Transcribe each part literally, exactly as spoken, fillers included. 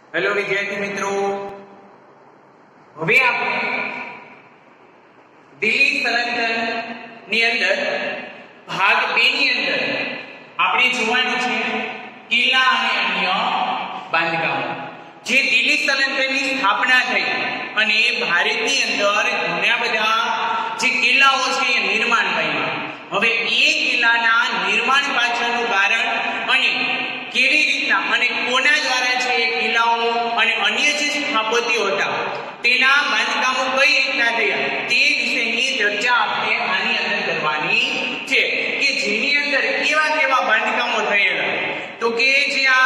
Hello विद्यार्थी मित्रों, हवे आपणे दिल्ली सलंतन नी अंदर भाग बे नी अंदर आपणे जोवानुं छे किल्ला अने अन्य बांधकामो। जे दिल्ली सलंतननी स्थापना थई अने भारतनी अंदर घणा बधा जे किल्लाओ छे ए निर्माण पाम्या। हवे ए किल्लाना निर्माण पाछळनुं कारण अने केवी रीतना अने कोना द्वारा छे ए किल्लाओ अने अन्य जे स्थापत्यो हता तेना बांधकामो कई रीतना थया ते विशेनी चर्चा आपणे आनी अंदर करवानी छे के जेनी अंदर केवा केवा बांधकामो थयेला। तो के जे आ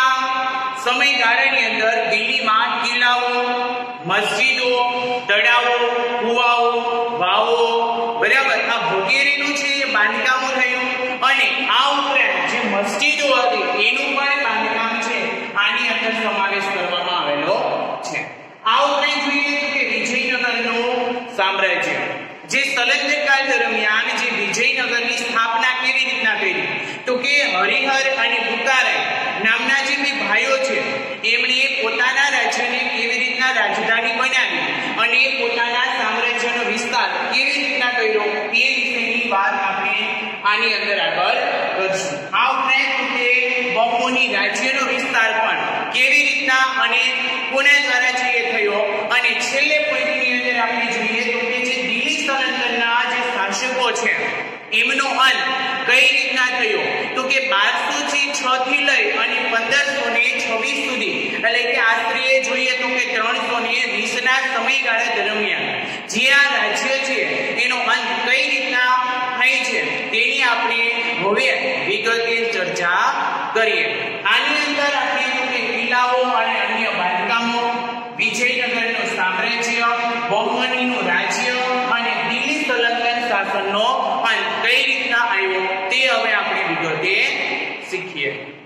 समयगाळानी अंदर दिल्हीमां किल्लाओ, मस्जिदो, तळावो, कूवाओ, वावो बराबर आ वगैरेनुं छे ए बांधकामो थयुं अने आ उपरांत जे मस्जिदो हती एनुं पण बांधकाम छे आनी अंदर समावेश करवामां आवेलो छे। आ उपरांत જોઈએ તો કે વિજયનગરનું સામ્રાજ્ય જે સલંતન કાળ દરમિયાન જે વિજયનગરની સ્થાપના કેવી રીતના કરી તો કે હરિહર અને બુકારાય નામના જે બે ભાઈઓ છે એમણે પોતાના રાજ્યને કેવી રીતના રાજધાની બનાવી અને પોતાના સામ્રાજ્યનો વિસ્તાર કેવી રીતના કર્યો એ વિશેની વાત આપણે આની અંદર આગળ કરશું। આ ઉપરાંત કે બહુમની રાજ્યનો વિસ્તાર પણ કેવી રીતના અને કોના દ્વારા છે એ થયો અને છેલ્લે પોઈન્ટની અંદર આપણે જોઈએ તો કે જે દિલ્હી સલંતનના જે શાસકો છે એમનો અંત કઈ રીતના થયો તો કે બારસો છ થી લઈ અને પંદરસો છવ્વીસ સુધી એટલે કે આશરે જોઈએ તો કે ત્રણસો વીસ ના સમયગાળા દરમિયાન જે આ રાજ્ય છે એનો અંત કઈ રીતના થઈ છે તેની આપણે હવે વિગતે ચર્ચા કરીએ। આની અંદર આપણે તો કે કિલ્લાઓ અને અન્ય બાંધકામો, વિજયનગરનું સામ્રાજ્ય, બહુમનીનું રાજ્ય અને દિલ્હી સલંતન શાસનનો અંત કઈ રીતના આવ્યો તે હવે આપણે વિગતે શીખીએ।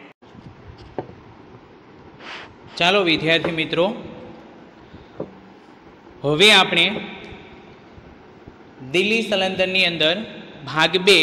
ચાલો વિદ્યાર્થી મિત્રો, હવે આપણે દિલ્હી સલંતનની અંદર ભાગ બે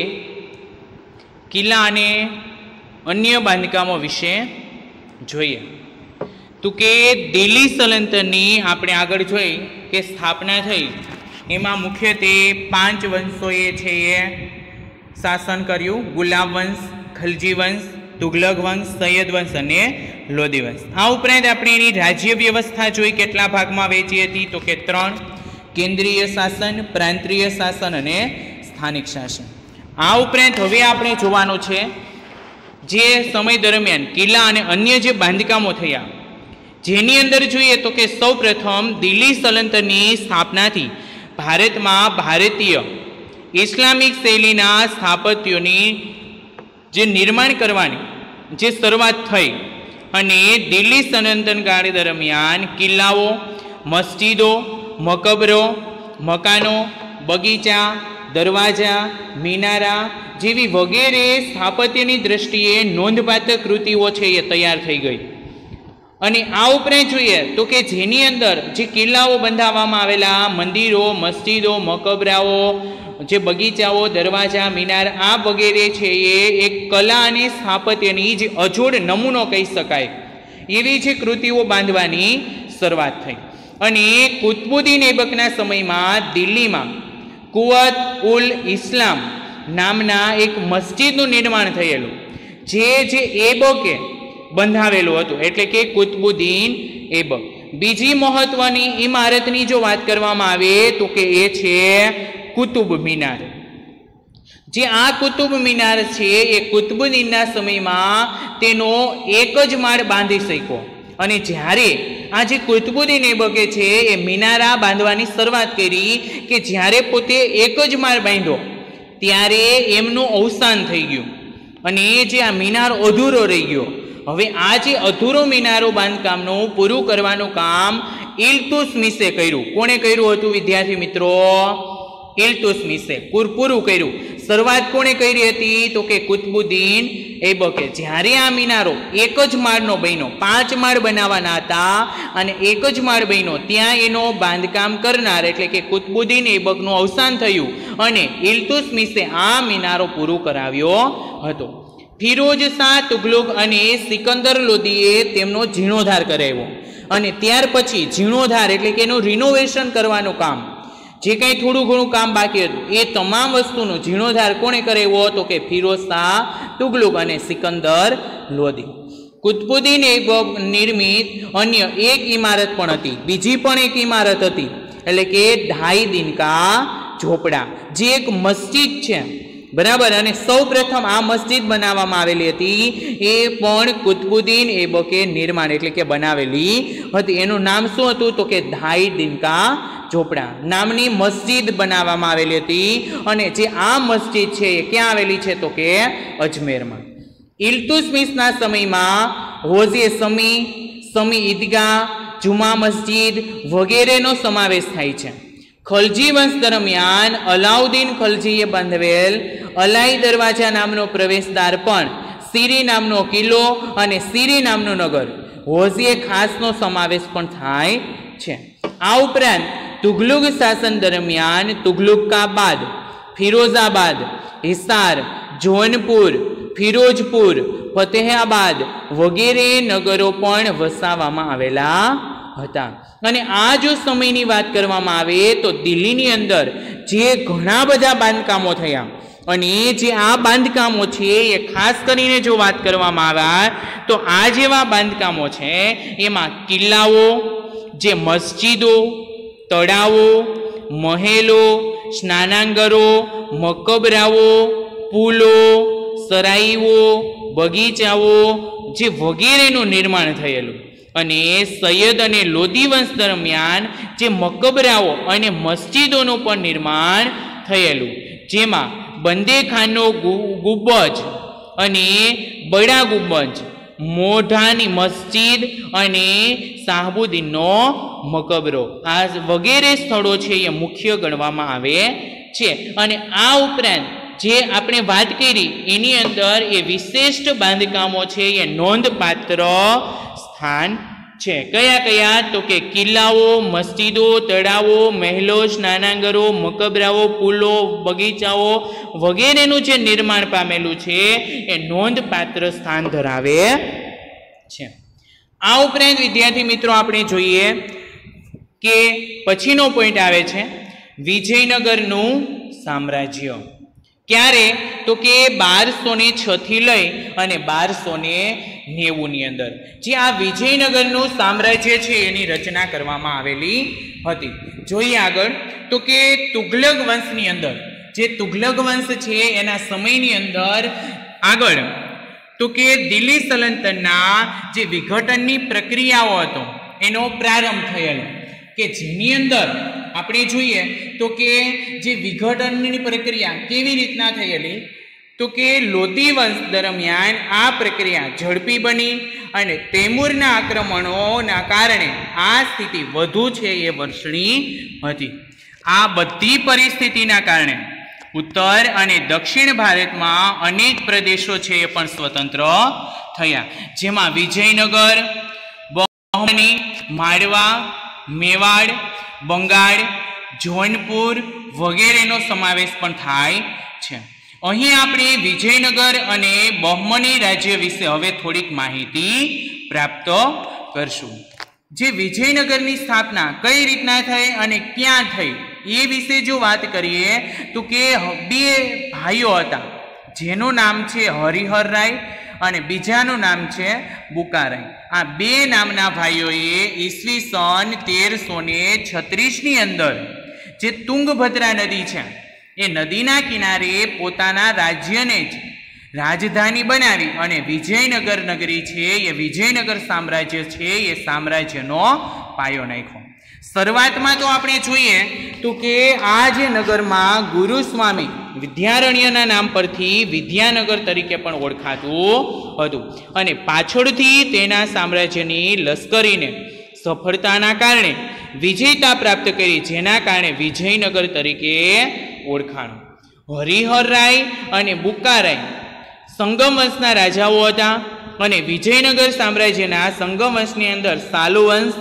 કિલ્લા અને અન્ય બાંધકામો વિશે જોઈએ। તો કે દિલ્હી સલંતનની આપણે આગળ જોઈ કે સ્થાપના થઈ એમાં મુખ્યત્વે પાંચ વંશોએ છે એ શાસન કર્યું। ગુલાબ વંશ, ખલજી વંશ, તુગલક વંશ, સૈયદ વંશ અને લોધી વંશ। આ ઉપરાંત આપણે એની રાજ્ય વ્યવસ્થા જોઈ કેટલા ભાગમાં વહેંચી હતી તો કે ત્રણ, કેન્દ્રીય શાસન, પ્રાંતીય શાસન અને સ્થાનિક શાસન। આ ઉપરાંત હવે આપણે જોવાનું છે જે સમય દરમિયાન કિલ્લા અને અન્ય જે બાંધકામો થયા જેની અંદર જોઈએ તો કે સૌપ્રથમ દિલ્હી સલંતનની સ્થાપનાથી ભારતમાં ભારતીય ઇસ્લામિક શૈલીના સ્થાપત્યોની જે નિર્માણ કરવાની જે શરૂઆત થઈ અને દિલ્હી સલંતન કાળ દરમિયાન કિલ્લાઓ, મસ્જિદો, મકબરો, મકાનો, બગીચા, દરવાજા, મિનારા જેવી વગેરે સ્થાપત્યની દ્રષ્ટિએ નોંધપાત્ર કૃતિઓ છે એ તૈયાર થઈ ગઈ। અને આ ઉપરાંત જોઈએ તો કે જેની અંદર જે કિલ્લાઓ બંધાવવામાં આવેલા, મંદિરો, મસ્જિદો, મકબરાઓ, જે બગીચાઓ, દરવાજા, મિનાર આ વગેરે છે એ એક કલા અને સ્થાપત્યની જે અજોડ નમૂનો કહી શકાય એવી જે કૃતિઓ બાંધવાની શરૂઆત થઈ। અને કુતબુદ્દીન ઐબકના સમયમાં દિલ્હીમાં કુવત ઉલ ઇસ્લામ નામના એક મસ્જિદનું નિર્માણ થયેલું જે જે એબકે બંધાવેલું હતું એટલે કે કુતબુદ્દીન ઐબક। બીજી મહત્વની ઇમારતની જો વાત કરવામાં આવે તો કે એ છે કુતુબ મિનાર। જે આ કુતુબ મિનાર છે એ કુતબુદ્દીનના સમયમાં તેનો એક જ માળ બાંધી શક્યો અને જ્યારે આ જે કુતબુદ્દીન ઐબકે છે એ મિનારા બાંધવાની શરૂઆત કરી કે જ્યારે પોતે એક જ માળ બાંધ્યો ત્યારે એમનું અવસાન થઈ ગયું અને જે આ મિનાર અધૂરો રહી ગયો। હવે આ જે અધૂરો મિનારો બાંધકામનું પૂરું કરવાનું કામ ઇલ્તુત્મિશે કર્યું। કોણે કર્યું હતું વિદ્યાર્થી મિત્રો? ઇલ્તુત્મિશે પૂરું કર્યું। શરૂઆત કોણે કરી હતી તો કે કુતબુદ્દીન ઐબકે। જ્યારે આ મિનારો એક જ માળનો બન્યો, પાંચ માળ બનાવવાના હતા અને એક જ માળ બન્યો ત્યાં એનો બાંધકામ કરનાર એટલે કે કુતબુદ્દીન ઐબકનું અવસાન થયું અને ઇલ્તુત્મિશે આ મિનારો પૂરું કરાવ્યો હતો। ફિરોજ શાહ તુગલક અને સિકંદર લોદીએ તેમનો જીર્ણોદ્ધાર કરાવ્યો। અને ત્યાર પછી જીર્ણોદ્ધાર એટલે કે એનું રિનોવેશન કરવાનું કામ, જે કંઈ થોડું ઘણું કામ બાકી હતું એ તમામ વસ્તુનો જીર્ણોદ્ધાર કોણે કરાવ્યો તો કે ફિરોઝ શાહ તુગલુક અને સિકંદર લોધી. કુતુબુદ્દીન ऐबक નિર્મિત અન્ય એક ઇમારત પણ હતી, બીજી પણ એક ઇમારત હતી એટલે કે ઢાઈ દિનકા ઝોપડા, જે એક મસ્જિદ છે, બરાબર. અને સૌ પ્રથમ આ મસ્જિદ બનાવવામાં આવેલી હતી એ પણ કુતુબુદ્દીન ऐबકે નિર્માણ એટલે કે બનાવેલી હતી. એનું નામ શું હતું તો કે ઢાઈ દિનકા ઝોપડા નામની મસ્જિદ બનાવવામાં આવેલી હતી. અને જે આ મસ્જિદ છે એ ક્યાં આવેલી છે તો કે અજમેરમાં. ઇલ્તુત્મિશના સમયમાં હોજે સમી, સમી ઈદગાહ, જુમા મસ્જિદ વગેરેનો સમાવેશ થાય છે. ખલજી વંશ દરમિયાન અલાઉદ્દીન ખલજીએ બાંધવેલ અલાઈ દરવાજા નામનો પ્રવેશદ્વાર પણ, સીરી નામનો કિલ્લો અને સીરી નામનું નગર હોજે ખાસનો સમાવેશ પણ થાય છે. આ ઉપરાંત તુઘલુક શાસન દરમિયાન તુઘલુકાબાદ, ફિરોઝાબાદ, હિસાર, જોનપુર, ફિરોજપુર, ફતેહાબાદ વગેરે નગરો પણ વસાવવામાં આવેલા હતા. અને આ જો સમયની વાત કરવામાં આવે તો દિલ્હીની અંદર જે ઘણા બધા બાંધકામો થયા, અને જે આ બાંધકામો છે એ ખાસ કરીને જો વાત કરવામાં આવે તો આ જેવા બાંધકામો છે એમાં કિલ્લાઓ, જે મસ્જિદો, તળાવો, મહેલો, સ્નાનાંગરો, મકબરાઓ, પુલો, સરાઈઓ, બગીચાઓ જે વગેરેનું નિર્માણ થયેલું. અને સૈયદ અને લોધી વંશ દરમિયાન જે મકબરાઓ અને મસ્જિદોનું પણ નિર્માણ થયેલું, જેમાં બંદેખાનનો ગુંબજ અને બડા ગુંબજ, મોઢાની મસ્જિદ અને શાહબુદ્દીનનો મકબરો, આ વગેરે સ્થળો છે એ મુખ્ય ગણવામાં આવે છે. અને આ ઉપરાંત જે આપણે વાત કરી એની અંદર એ વિશિષ્ટ બાંધકામો છે એ નોંધપાત્ર સ્થાન છે. કયા કયા તો કે કિલ્લાઓ, મસ્જિદો, તળાવો, મહેલો, સ્નાનાંગરો, મકબરાઓ, પુલો, બગીચાઓ વગેરેનું જે નિર્માણ પામેલું છે એ નોંધપાત્ર સ્થાન ધરાવે છે. આ ઉપરાંત વિદ્યાર્થી મિત્રો આપણે જોઈએ કે પછીનો પોઈન્ટ આવે છે વિજયનગરનું સામ્રાજ્ય. ક્યારે તો કે બારસો ને છ થી લઈ અને બારસો ને નેવું ની અંદર જે આ વિજયનગરનું સામ્રાજ્ય છે એની રચના કરવામાં આવેલી હતી. જોઈએ આગળ તો કે તુઘલક વંશની અંદર, જે તુઘલક વંશ છે એના સમયની અંદર આગળ તો કે દિલ્હી સલ્તનતના જે વિઘટનની પ્રક્રિયાઓ હતો એનો પ્રારંભ થયેલો, કે જેની અંદર આપણે જોઈએ તો કે જે વિઘટનની પ્રક્રિયા કેવી રીતના થયેલી તો કે લોધી વંશ દરમિયાન આ પ્રક્રિયા ઝડપી બની અને તૈમૂરના આક્રમણોના કારણે આ સ્થિતિ વધુ છે એ વર્ષની હતી. આ બધી પરિસ્થિતિના કારણે ઉત્તર અને દક્ષિણ ભારતમાં અનેક પ્રદેશો છે એ પણ સ્વતંત્ર થયા, જેમાં વિજયનગર, બહમની, માળવા, મેવાડ, બંગાળ, જોનપુર વગેરેનો સમાવેશ પણ થાય છે. અહીં આપણે વિજયનગર અને બહમની રાજ્ય વિશે હવે થોડીક માહિતી પ્રાપ્ત કરશું. જે વિજયનગરની સ્થાપના કઈ રીતના થઈ અને ક્યાં થઈ એ વિશે જો વાત કરીએ તો કે બે ભાઈઓ હતા, જેનું નામ છે હરિહર રાય અને બીજાનું નામ છે બુકારાય. આ બે નામના ભાઈઓએ ઈસવી સન તેરસો ને છત્રીસ ની અંદર જે તુંગભદ્રા નદી છે એ નદીના કિનારે પોતાના રાજ્યને જ રાજધાની બનાવી અને વિજયનગર નગરી છે એ વિજયનગર સામ્રાજ્ય છે એ સામ્રાજ્યનો પાયો નાખ્યો. શરૂઆતમાં તો આપણે જોઈએ તો કે આ જે નગરમાં ગુરુસ્વામી વિદ્યારણ્યના નામ પરથી વિદ્યાનગર તરીકે પણ ઓળખાતું હતું, અને પાછળથી તેના સામ્રાજ્યની લશ્કરીને સફળતાના કારણે વિજયતા પ્રાપ્ત કરી, જેના કારણે વિજયનગર તરીકે ઓળખાણું. હરિહર રાય અને બુકારાય સંગમ વંશના રાજાઓ હતા, અને વિજયનગર સામ્રાજ્યના સંગમ વંશની અંદર સાલુ વંશ,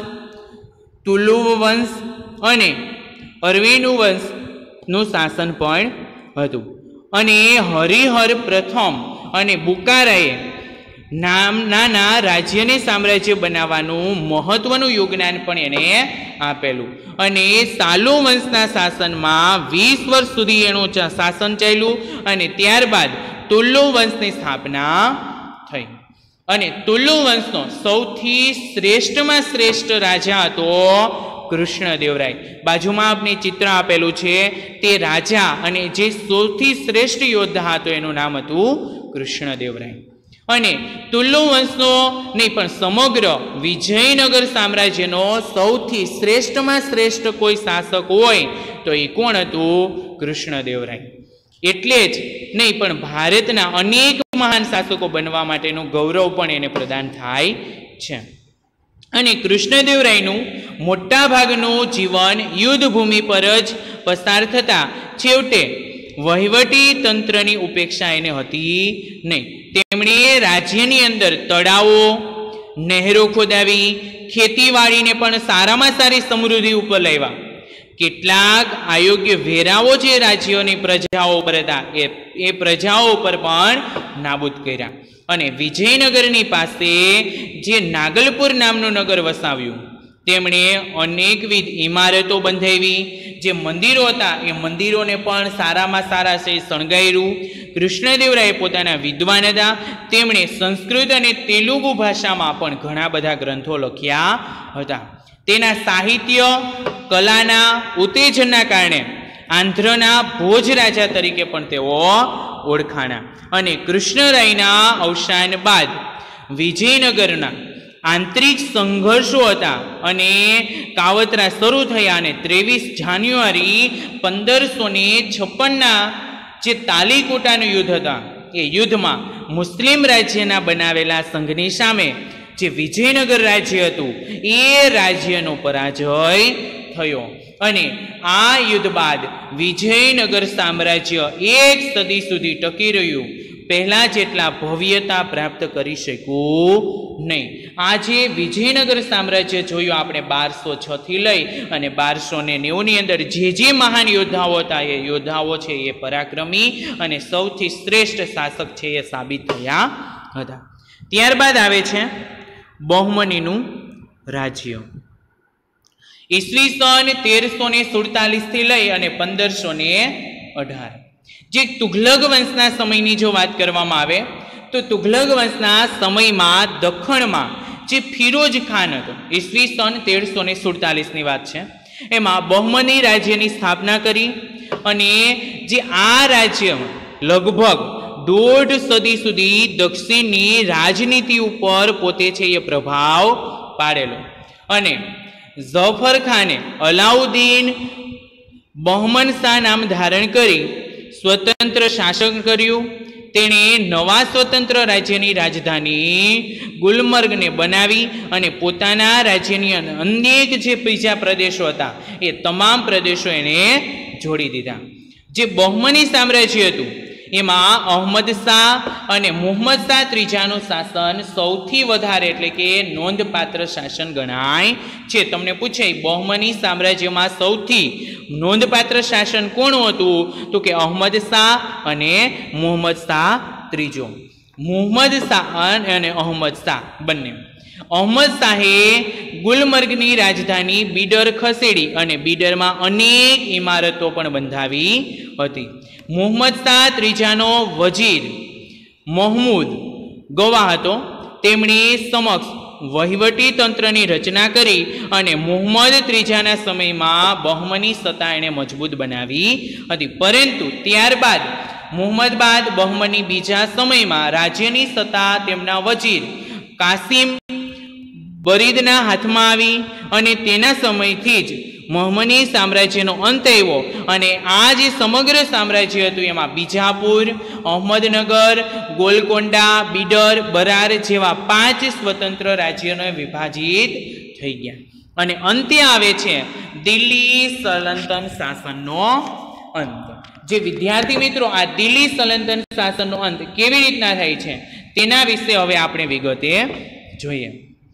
તુલુવ વંશ અને અરવેનુ વંશનું શાસન પણ હતું. અને હરિહર પ્રથમ અને બુકારાએ નામ નાના રાજ્યને સામ્રાજ્ય બનાવવાનું મહત્વનું યોગદાન પણ એને આપેલું. અને સાલુ વંશના શાસનમાં વીસ વર્ષ સુધી એનું શાસન ચાલ્યું અને ત્યારબાદ તુલ્લુ વંશની સ્થાપના થઈ. અને તુલ્લુ વંશનો સૌથી શ્રેષ્ઠમાં શ્રેષ્ઠ રાજા હતો કૃષ્ણદેવરાય. બાજુમાં આપણે ચિત્ર આપેલું છે તે રાજા અને જે સૌથી શ્રેષ્ઠ યોદ્ધા હતો એનું નામ હતું કૃષ્ણદેવરાય. અને તુલ્લુ વંશનો નહીં પણ સમગ્ર વિજયનગર સામ્રાજ્યનો સૌથી શ્રેષ્ઠમાં શ્રેષ્ઠ કોઈ શાસક હોય તો એ કોણ હતું? કૃષ્ણદેવરાય. એટલે જ નહીં પણ ભારતના અનેક મહાન શાસકો બનવા માટેનું ગૌરવ પણ એને પ્રદાન થાય છે. અને કૃષ્ણદેવરાયનું મોટા ભાગનું જીવન યુદ્ધ ભૂમિ પર જ પસાર થતા છેવટે વહીવટી તંત્રની ઉપેક્ષા એને હતી નહીં. તેમણે રાજ્યની અંદર તળાવો, નહેરો ખોદાવી, ખેતીવાડીને પણ સારામાં સારી સમૃદ્ધિ ઉપર લાવ્યા. કેટલાક અયોગ્ય વેરાઓ જે રાજ્યોની પ્રજાઓ પર હતા એ એ પ્રજાઓ પર પણ નાબૂદ કર્યા. અને વિજયનગરની પાસે જે નાગલપુર નામનું નગર વસાવ્યું તેમણે અનેકવિધ ઇમારતો બંધાવી. જે મંદિરો હતા એ મંદિરોને પણ સારામાં સારા છે શણગાર્યું. કૃષ્ણદેવરાય પોતાના વિદ્વાન હતા. તેમણે સંસ્કૃત અને તેલુગુ ભાષામાં પણ ઘણા બધા ગ્રંથો લખ્યા હતા. તેના સાહિત્ય કલાના ઉત્તેજનના કારણે આંધ્રના ભોજ રાજા તરીકે પણ તેઓ ઓળખાણા. અને કૃષ્ણરાયના અવસાન બાદ વિજયનગરના આંતરિક સંઘર્ષો હતા અને કાવતરા શરૂ થયા. અને ત્રેવીસ જાન્યુઆરી પંદરસો ને છપ્પનના જે તાલીકોટાનું યુદ્ધ હતા એ યુદ્ધમાં મુસ્લિમ રાજ્યના બનાવેલા સંઘની સામે જે વિજયનગર રાજ્ય હતું એ રાજ્યનો પરાજય થયો. અને આ યુદ્ધ બાદ વિજયનગર સામ્રાજ્ય એક સદી સુધી ટકી રહ્યું. પહેલા જેટલા ભવ્યતા પ્રાપ્ત કરી શકવું નહીં. આજે વિજયનગર સામ્રાજ્ય જોયું આપણે બારસો છ થી લઈ અને બારસો ને નેવું ની અંદર જે જે મહાન યોદ્ધાઓ હતા એ યોદ્ધાઓ છે એ પરાક્રમી અને સૌથી શ્રેષ્ઠ શાસક છે એ સાબિત થયા હતા. ત્યારબાદ આવે છે બહમનીનું રાજ્ય. ઈસવીસન તેરસો ને સુડતાલીસ થી લઈ અને પંદરસો ને અઢાર. જે તુઘલક વંશના સમયની જો વાત કરવામાં આવે તો તુઘલક વંશના સમયમાં દખણમાં જે ફિરોજ ખાન હતો, ઈસવીસન તેરસો ને સુડતાલીસની વાત છે, એમાં બહમની રાજ્યની સ્થાપના કરી. અને જે આ રાજ્યમાં લગભગ દોઢ સદી સુધી દક્ષિણની રાજનીતિ ઉપર પોતે છે એ પ્રભાવ પાડેલો. અને ઝફર ખાને અલાઉદ્દીન બહમન શાહ નામ ધારણ કરી સ્વતંત્ર શાસન કર્યું. તેણે નવા સ્વતંત્ર રાજ્યની રાજધાની ગુલમર્ગને બનાવી અને પોતાના રાજ્યની અનેક જે બીજા પ્રદેશો હતા એ તમામ પ્રદેશો એને જોડી દીધા. જે બહમની સામ્રાજ્ય હતું એમાં અહમદ શાહ અને મુહમ્મદ શાહ ત્રીજાનું શાસન સૌથી વધારે એટલે કે નોંધપાત્ર શાસન ગણાય છે. તમને પૂછાય બહમની સામ્રાજ્યમાં સૌથી નોંધપાત્ર શાસન કોણ હતું? તો કે અહમદ શાહ અને મુહમ્મદ શાહ ત્રીજો. મુહમ્મદ શાહ અને અહમદ શાહ બંને. અહમદ શાહે ગુલમર્ગની રાજધાની બીડર ખસેડી અને બીડરમાં અનેક ઇમારતો પણ બંધાવી હતી. મુહમ્મદ શાહ ત્રીજાનો વજીર મહમૂદ ગવા હતો. તેમણે સમક્ષ વહીવટી તંત્રની રચના કરી અને મુહમ્મદ ત્રીજાના સમયમાં બહમની સત્તા એણે મજબૂત બનાવી હતી. પરંતુ ત્યારબાદ મુહમ્મદ બાદ બહમની બીજા સમયમાં રાજ્યની સત્તા તેમના વજીર કાસિમ બરીદના હાથમાં આવી અને તેના સમયથી જ બહમની સામ્રાજ્યનો અંત આવ્યો. અને આ જે સમગ્ર સામ્રાજ્ય હતું એમાં બીજાપુર, અહમદનગર, ગોલકોંડા, બીડર, બરાર જેવા પાંચ સ્વતંત્ર રાજ્યોને વિભાજિત થઈ ગયા. અને અંતે આવે છે દિલ્હી સલ્તનત શાસનનો અંત. જે વિદ્યાર્થી મિત્રો આ દિલ્હી સલ્તનત શાસનનો અંત કેવી રીતના થાય છે તેના વિશે હવે આપણે વિગતે જોઈએ.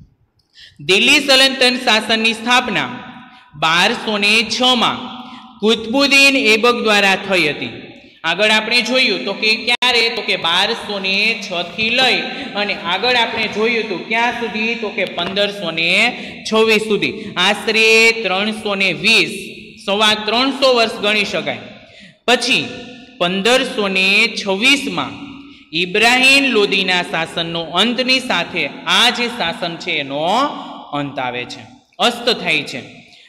દિલ્હી સલ્તનત શાસનની સ્થાપના બારસો ને છ માં કુતબુદ્દીન એબક દ્વારા થઈ હતી. આગળ આપણે જોયું તો કે ક્યારે તો કે બારસો ને છ થી લઈ અને આગળ આપણે જોયું તો ક્યાં સુધી તો કે પંદરસો ને છવ્વીસ સુધી આશરે ત્રણસો ને વીસ સવા ત્રણસો વર્ષ ગણી શકાય. પછી પંદરસો ને છવ્વીસમાં ઇબ્રાહિમ લોદીના શાસનનો અંતની સાથે આ જે શાસન છે એનો અંત આવે છે, અસ્ત થાય છે.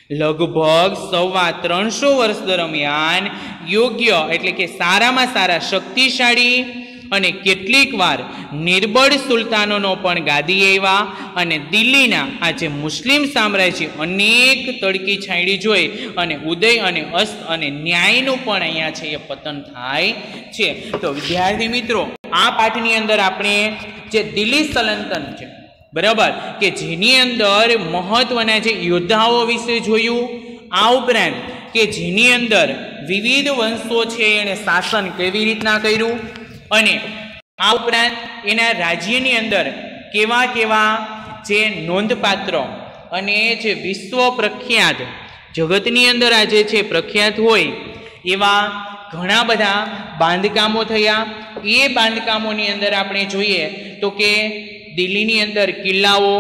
લગભગ સવા ત્રણસો વર્ષ દરમિયાન યોગ્ય એટલે કે સારામાં સારા શક્તિશાળી અને કેટલીક વાર નિર્બળ સુલતાનોનો પણ ગાદી આવ્યા અને દિલ્હીના આ જે મુસ્લિમ સામ્રાજ્ય અનેક તડકી છાંયડી જોઈ અને ઉદય અને અસ્ત અને ન્યાયનું પણ અહીંયા છે એ પતન થાય છે. તો વિદ્યાર્થી મિત્રો, આ પાઠની અંદર આપણે જે દિલ્હી સલ્તનત છે બરાબર કે જેની અંદર મહત્વના જે યોદ્ધાઓ વિશે જોયું, આ ઉપરાંત કે જેની અંદર વિવિધ વંશો છે એને શાસન કેવી રીતના કર્યું અને આ ઉપરાંત એના રાજ્યની અંદર કેવા કેવા જે નોંધપાત્ર અને જે વિશ્વ પ્રખ્યાત જગતની અંદર આજે છે પ્રખ્યાત હોય એવા ઘણા બધા બાંધકામો થયા. એ બાંધકામોની અંદર આપણે જોઈએ તો કે દિલ્હીની અંદર કિલ્લાઓ,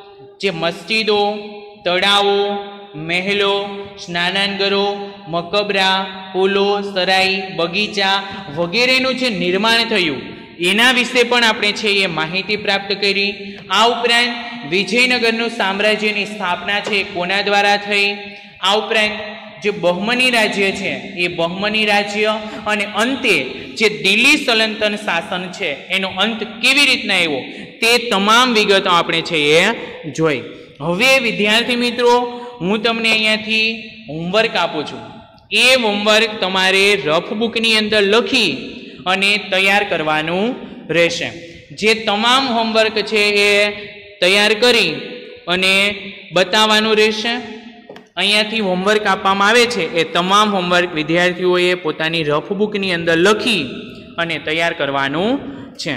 જે મસ્જિદો, તળાવો, મહેલો, સ્નાનાનગરો, મકબરા, પુલો, સરાઈ, બગીચા વગેરેનું જે નિર્માણ થયું એના વિશે પણ આપણે છે એ માહિતી પ્રાપ્ત કરી. આ ઉપરાંત વિજયનગરનું સામ્રાજ્યની સ્થાપના છે કોના દ્વારા થઈ, આ ઉપરાંત જે બહમની રાજ્ય છે એ બહમની રાજ્ય અને અંતે જે દિલ્હી સલ્તનત શાસન છે એનો અંત કેવી રીતના આવ્યો તે તમામ વિગતો આપણે છે એ જોઈ. હવે વિદ્યાર્થી મિત્રો, હું તમને અહીંયાથી હોમવર્ક આપું છું. એ હોમવર્ક તમારે રફ બુકની અંદર લખી અને તૈયાર કરવાનું રહેશે. જે તમામ હોમવર્ક છે એ તૈયાર કરી અને બતાવવાનું રહેશે. અહીંયાથી હોમવર્ક આપવામાં આવે છે એ તમામ હોમવર્ક વિદ્યાર્થીઓએ પોતાની રફ બુકની અંદર લખી અને તૈયાર કરવાનું છે.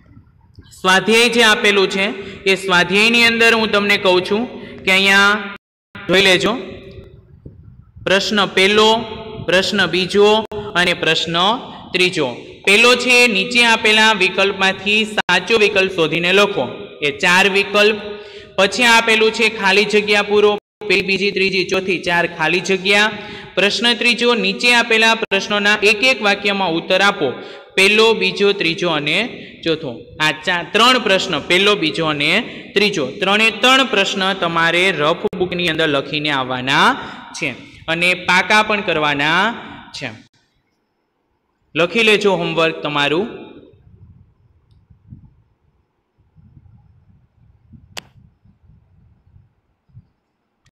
સ્વાધ્યાય જે આપેલું છે એ સ્વાધ્યાયની અંદર હું તમને કહું છું કે અહીંયા જોઈ લેજો. પ્રશ્ન પહેલો, પ્રશ્ન બીજો અને પ્રશ્ન ત્રીજો. પહેલો છે નીચે આપેલા વિકલ્પમાંથી સાચો વિકલ્પ શોધીને લખો. એ ચાર વિકલ્પ. પછી આપેલું છે ખાલી જગ્યા પૂરો. પહેલી, બીજી, ત્રીજી, ચોથી, ચાર ખાલી જગ્યા. પ્રશ્ન ત્રીજો, નીચે આપેલા પ્રશ્નોના એક એક વાક્યમાં ઉત્તર આપો. પહેલો, બીજો, ત્રીજો અને ચોથો. આ ચાર ત્રણ પ્રશ્ન, પહેલો, બીજો અને ત્રીજો, ત્રણે ત્રણ પ્રશ્ન તમારે રફ બુકની અંદર લખીને આવવાના છે અને પાકા પણ કરવાના છે. લખી લેજો હોમવર્ક તમારું.